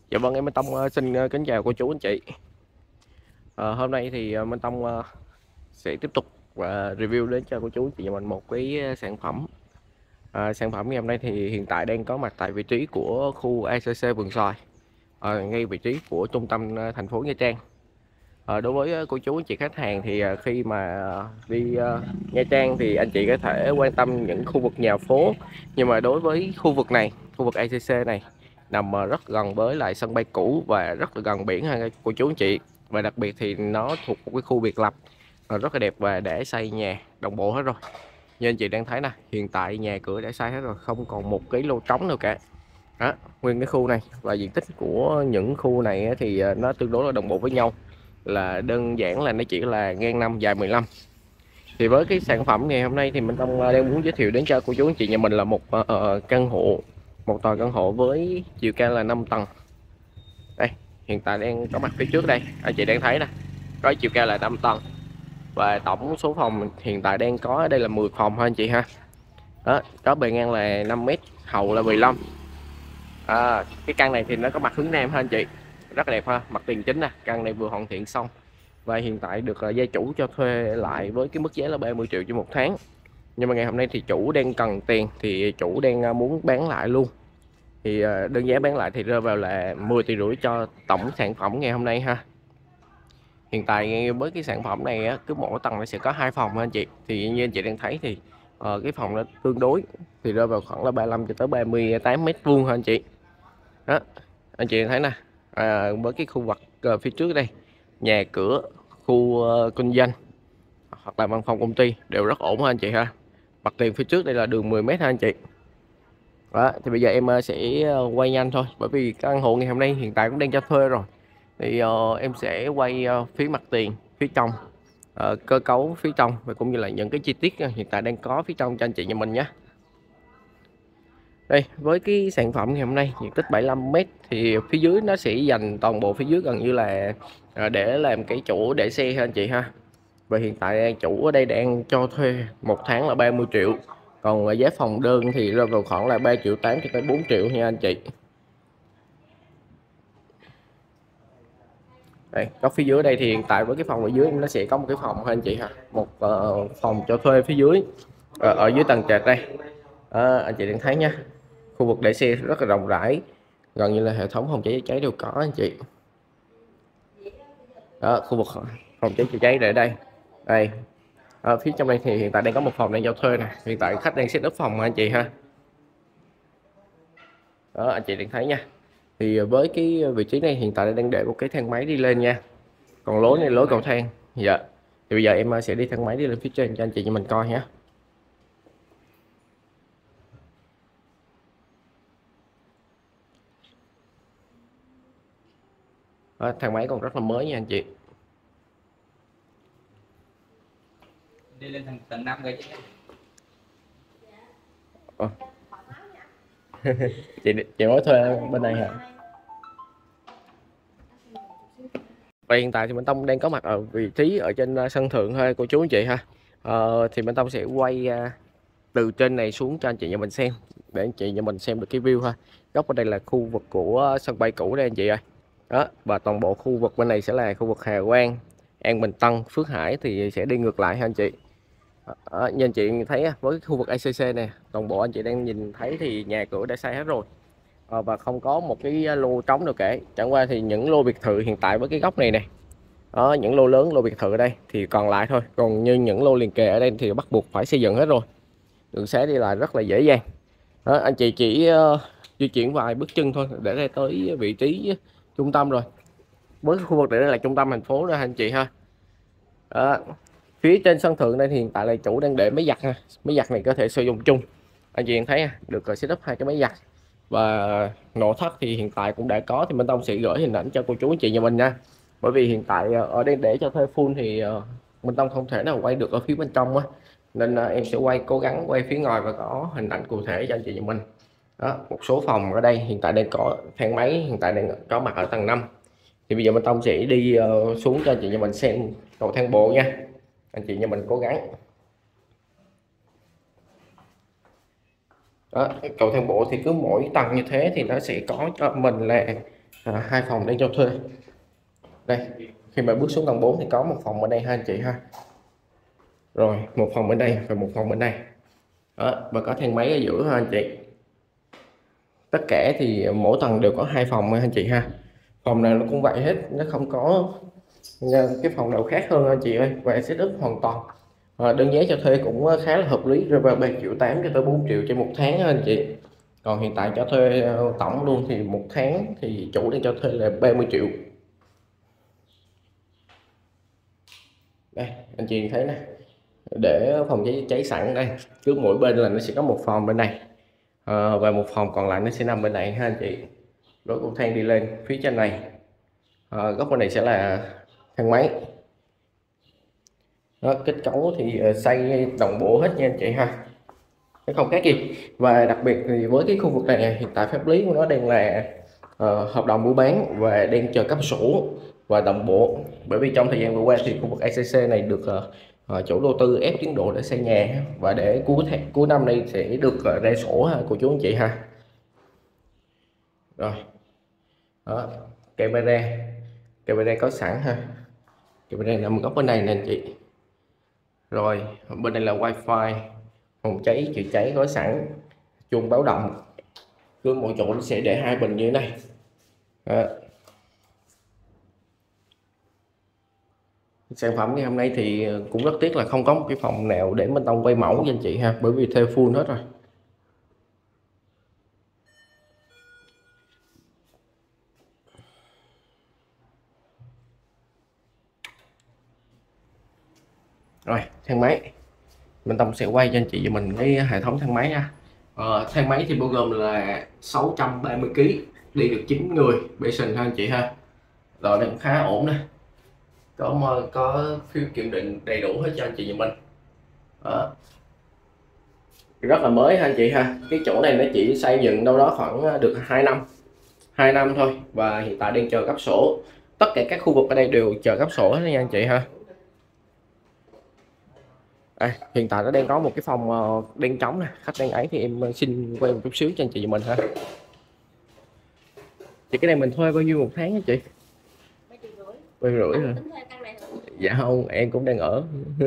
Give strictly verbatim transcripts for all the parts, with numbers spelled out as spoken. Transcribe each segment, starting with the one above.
Dạ vâng, em Minh Tông ờ, xin ờ, kính chào cô chú anh chị. Ờ, Hôm nay thì ờ, Minh Tông ờ, sẽ tiếp tục và review đến cho cô chú anh chị và mình một cái ờ, sản phẩm. Ờ, sản phẩm ngày hôm nay thì hiện tại đang có mặt tại vị trí của khu a xê xê Vườn Xoài, ờ, ngay vị trí của trung tâm ờ, thành phố Nha Trang. Ờ, đối với ờ, cô chú anh chị khách hàng thì ờ, khi mà ờ, đi ờ, Nha Trang thì anh chị có thể quan tâm những khu vực nhà phố, nhưng mà đối với khu vực này, khu vực a xê xê này nằm ờ, rất gần với lại sân bay cũ và rất là gần biển ha cô chú anh chị. Và đặc biệt thì nó thuộc một cái khu biệt lập ờ, rất là đẹp và để xây nhà đồng bộ hết rồi. Như anh chị đang thấy nè, hiện tại nhà cửa đã xây hết rồi, không còn một cái lô trống nào cả. Đó, nguyên cái khu này và diện tích của những khu này thì ờ, nó tương đối là đồng bộ với nhau, là đơn giản là nó chỉ là ngang năm dài mười lăm. Thì với cái sản phẩm ngày hôm nay thì mình Tông ờ, đang muốn giới thiệu đến cho cô chú anh chị nhà mình là một uh, căn hộ, một tòa căn hộ với chiều cao là năm tầng. Đây, hiện tại đang có mặt phía trước đây, anh chị đang thấy nè, có chiều cao là năm tầng và tổng số phòng hiện tại đang có ở đây là mười phòng ha anh chị ha. Đó, có bề ngang là năm mét, hậu là mười lăm. À, cái căn này thì nó có mặt hướng nam ha anh chị, rất là đẹp ha. Mặt tiền chính nè, căn này vừa hoàn thiện xong và hiện tại được uh, gia chủ cho thuê lại với cái mức giá là ba mươi triệu cho một tháng. Nhưng mà ngày hôm nay thì chủ đang cần tiền, thì chủ đang uh, muốn bán lại luôn. Thì uh, đơn giá bán lại thì rơi vào là mười tỷ rưỡi cho tổng sản phẩm ngày hôm nay ha. Hiện tại với cái sản phẩm này á, cứ mỗi tầng nó sẽ có hai phòng anh chị. Thì như anh chị đang thấy thì uh, cái phòng nó tương đối thì rơi vào khoảng là ba mươi lăm cho tới ba mươi tám mét vuông ha anh chị. Đó, anh chị thấy nè, à, với cái khu vực uh, phía trước đây, nhà cửa, khu uh, kinh doanh hoặc là văn phòng công ty đều rất ổn ha anh chị ha. Mặt tiền phía trước đây là đường mười mét ha anh chị. Đó, thì bây giờ em uh, sẽ uh, quay nhanh thôi, bởi vì căn hộ ngày hôm nay hiện tại cũng đang cho thuê rồi. Thì uh, em sẽ quay uh, phía mặt tiền, phía trong, uh, cơ cấu phía trong và cũng như là những cái chi tiết uh, hiện tại đang có phía trong cho anh chị nhà mình nhé. Đây, với cái sản phẩm ngày hôm nay diện tích bảy mươi lăm mét thì phía dưới nó sẽ dành toàn bộ phía dưới gần như là à, để làm cái chỗ để xe ha anh chị ha. Và hiện tại chủ ở đây đang cho thuê một tháng là ba mươi triệu. Còn à, giá phòng đơn thì rơi vào khoảng là ba triệu tám cho tới bốn triệu nha anh chị. Đây, có phía dưới đây thì hiện tại với cái phòng ở dưới nó sẽ có một cái phòng ha anh chị ha. Một uh, phòng cho thuê phía dưới ở, ở dưới tầng trệt đây. À, anh chị đang thấy nha. Khu vực để xe rất là rộng rãi, gần như là hệ thống phòng cháy chữa cháy đều có anh chị. Đó, khu vực phòng cháy chữa cháy để đây. Đây, ở phía trong đây thì hiện tại đang có một phòng đang cho thuê này, hiện tại khách đang set up phòng mà anh chị ha. Đó, anh chị đang thấy nha. Thì với cái vị trí này hiện tại đang để một cái thang máy đi lên nha, còn lối này lối cầu thang. Dạ, thì bây giờ em sẽ đi thang máy đi lên phía trên cho anh chị cho mình coi nhé. Đó, thang máy còn rất là mới nha anh chị. Đi lên tầng tầng năm rồi chứ. Ờ. chị chị mới thuê bên này hả? Và hiện tại thì Minh Tông đang có mặt ở vị trí ở trên uh, sân thượng thôi cô chú anh chị ha. Ờ, thì Minh Tông sẽ quay uh, từ trên này xuống cho anh chị nhà mình xem, để anh chị nhà mình xem được cái view ha. Góc ở đây là khu vực của uh, sân bay cũ đây anh chị ơi. Đó, và toàn bộ khu vực bên này sẽ là khu vực Hà Quang, An Bình Tân, Phước Hải thì sẽ đi ngược lại ha anh chị. Đó, như anh chị thấy với khu vực a xê xê này, toàn bộ anh chị đang nhìn thấy thì nhà cửa đã xây hết rồi. Ờ, và không có một cái lô trống nào cả. Chẳng qua thì những lô biệt thự hiện tại với cái góc này này, đó, những lô lớn lô biệt thự ở đây thì còn lại thôi, còn như những lô liền kề ở đây thì bắt buộc phải xây dựng hết rồi. Đường xá đi lại rất là dễ dàng. Đó, anh chị chỉ uh, di chuyển vài bước chân thôi để ra tới vị trí trung tâm rồi. Với khu vực này đây là trung tâm thành phố đó anh chị ha. Đó, phía trên sân thượng đây thì hiện tại là chủ đang để máy giặt ha. Máy giặt này có thể sử dụng chung, anh chị thấy được setup hai cái máy giặt. Và nội thất thì hiện tại cũng đã có, thì Minh Tông sẽ gửi hình ảnh cho cô chú anh chị nhà mình nha. Bởi vì hiện tại ở đây để cho thuê full thì Minh Tông không thể nào quay được ở phía bên trong á, nên em sẽ quay cố gắng quay phía ngoài và có hình ảnh cụ thể cho anh chị nhà mình. Đó, một số phòng ở đây hiện tại đang có thang máy, hiện tại đang có mặt ở tầng năm. Thì bây giờ Minh Tông sẽ đi xuống cho anh chị nhà mình xem cầu thang bộ nha, anh chị nhà mình cố gắng. Đó, cầu thang bộ thì cứ mỗi tầng như thế thì nó sẽ có cho mình là à, hai phòng đang cho thuê. Đây, khi mà bước xuống tầng bốn thì có một phòng bên đây ha anh chị ha. Rồi một phòng bên đây và một phòng bên đây. Đó, và có thang máy ở giữa ha anh chị. Tất cả thì mỗi tầng đều có hai phòng ha anh chị ha. Phòng nào nó cũng vậy hết, nó không có cái phòng nào khác hơn anh chị ơi. Và setup hoàn toàn. À, đơn giá cho thuê cũng khá là hợp lý, rơi vào ba triệu tám cho tới bốn triệu trên một tháng anh chị. Còn hiện tại cho thuê tổng luôn thì một tháng thì chủ đang cho thuê là ba mươi triệu. Đây anh chị thấy nè, để phòng cháy cháy sẵn đây, cứ mỗi bên là nó sẽ có một phòng bên này, à, và một phòng còn lại nó sẽ nằm bên này ha anh chị. Lối cầu thang đi lên phía trên này, à, góc bên này sẽ là thang máy. Đó, kết cấu thì xây đồng bộ hết nha anh chị ha, nó không khác gì. Và đặc biệt thì với cái khu vực này hiện tại pháp lý của nó đang là uh, hợp đồng mua bán và đang chờ cấp sổ và đồng bộ, bởi vì trong thời gian vừa qua thì khu vực a xê xê này được uh, chủ đầu tư ép tiến độ để xây nhà, và để cuối tháng cuối năm nay sẽ được uh, ra sổ ha cô chú anh chị ha. Rồi đó, camera camera có sẵn ha, camera nằm góc bên này nè anh chị. Rồi bên đây là wifi, phòng cháy chữa cháy có sẵn, chuông báo động, cứ mỗi chỗ nó sẽ để hai bình như thế này. Đó. Sản phẩm ngày hôm nay thì cũng rất tiếc là không có một cái phòng nào để Minh Tông quay mẫu cho anh chị ha, bởi vì thuê full hết rồi. Rồi thang máy, Minh Tông sẽ quay cho anh chị và mình cái hệ thống thang máy ha. Ờ, thang máy thì bao gồm là sáu trăm ba mươi ki lô gam, đi được chín người Basin ha anh chị ha. Rồi đây cũng khá ổn nè, có có phiếu kiểm định đầy đủ hết cho anh chị và mình. Đó. Rất là mới ha anh chị ha. Cái chỗ này nó chỉ xây dựng đâu đó khoảng được hai năm hai năm thôi, và hiện tại đang chờ cấp sổ. Tất cả các khu vực ở đây đều chờ cấp sổ hết nha anh chị ha. À, hiện tại nó đang có một cái phòng uh, đang trống nè, khách đang ấy thì em xin quay một chút xíu cho anh chị và mình ha. Thì cái này mình thuê bao nhiêu một tháng hả chị? Ba rưỡi rồi. Dạ không, em cũng đang ở.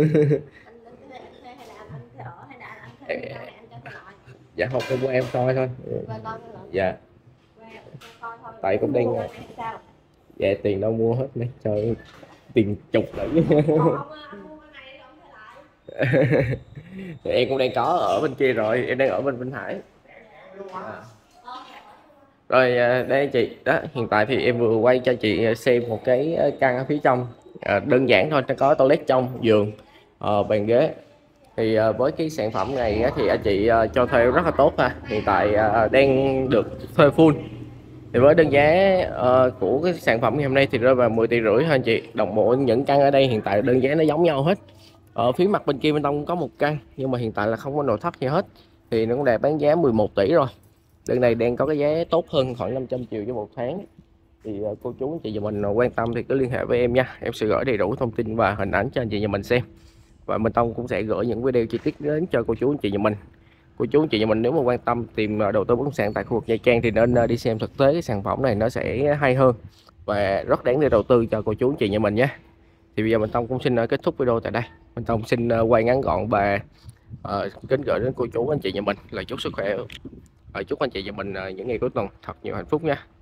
Dạ không, em qua em coi thôi. Dạ. Tại cũng đang. Dạ tiền đâu mua hết này, trời tiền chục lại. Em cũng đang có ở bên kia rồi, em đang ở bên Vinh Hải. À. Rồi đây anh chị, đó hiện tại thì em vừa quay cho chị xem một cái căn ở phía trong, à, đơn giản thôi, nó có toilet trong, giường, à, bàn ghế. Thì à, với cái sản phẩm này á, thì anh chị à, cho thuê rất là tốt ha, hiện tại à, đang được thuê full. Thì với đơn giá uh, của cái sản phẩm ngày hôm nay thì rơi vào mười tỷ rưỡi ha anh chị. Đồng bộ những căn ở đây hiện tại đơn giá nó giống nhau hết. Ở phía mặt bên kia bên Tông có một căn nhưng mà hiện tại là không có nội thất gì hết, thì nó cũng đạt bán giá mười một tỷ rồi. Đơn này đang có cái giá tốt hơn khoảng năm trăm triệu cho một tháng. Thì uh, cô chú anh chị và mình quan tâm thì cứ liên hệ với em nha, em sẽ gửi đầy đủ thông tin và hình ảnh cho anh chị và mình xem, và Minh Tông cũng sẽ gửi những video chi tiết đến cho cô chú anh chị và mình. Cô chú anh chị và mình nếu mà quan tâm tìm đầu tư bất động sản tại khu vực Nha Trang thì nên đi xem thực tế cái sản phẩm này, nó sẽ hay hơn và rất đáng để đầu tư cho cô chú anh chị nhà mình nhé. Thì bây giờ Minh Tông cũng xin kết thúc video tại đây. Minh Tông xin quay ngắn gọn và uh, kính gửi đến cô chú anh chị nhà mình lời chúc sức khỏe, uh, chúc anh chị và mình uh, những ngày cuối tuần thật nhiều hạnh phúc nha.